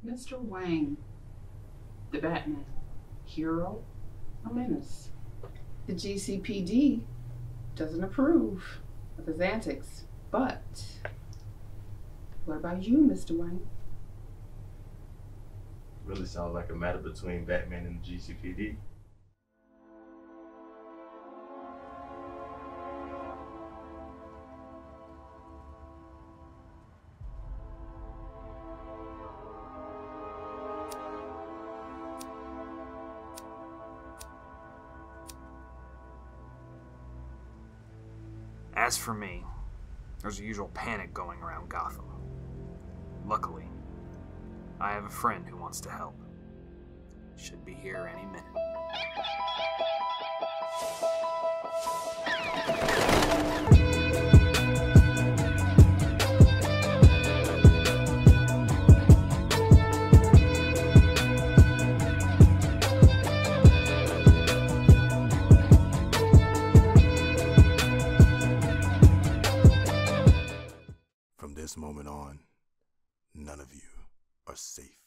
Mr. Wayne, the Batman, hero or menace? The GCPD doesn't approve of his antics, but what about you, Mr. Wayne? Really sounds like a matter between Batman and the GCPD. As for me, there's a usual panic going around Gotham. Luckily, I have a friend who wants to help. Should be here any minute. From this moment on, none of you are safe.